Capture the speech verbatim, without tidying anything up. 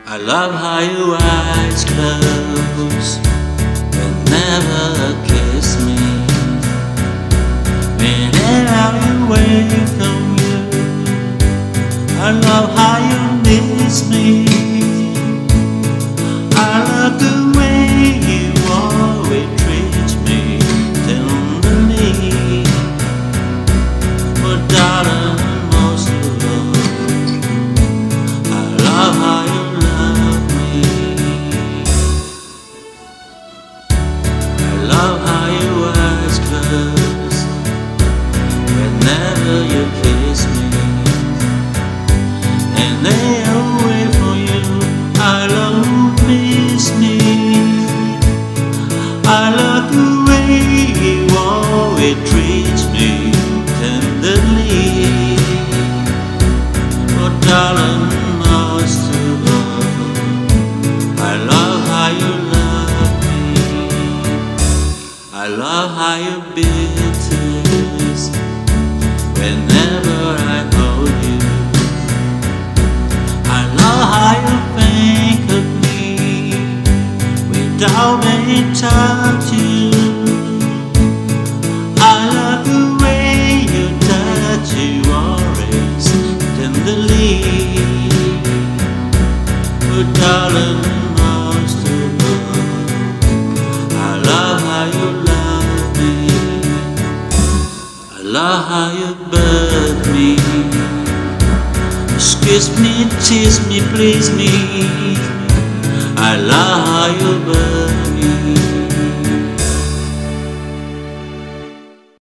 I love how your eyes close whenever you kiss me. Whenever I'm away from you, I love how you miss me. I love the way you always treat me tenderly. But darling, most of all, I love how you love me. I love how your eyes close whenever you kiss me. And they away from you, I love who miss me. I love the way you always treat me tenderly. But darling, most of all, I love how you love me. I love how you bitters whenever I hold you. I love how you think of me without me touch you. I love the way you touch you always tenderly. But darling, most of all, I love how you love me. I love how you bird me. Kiss me, tease me, please me. I love how you bird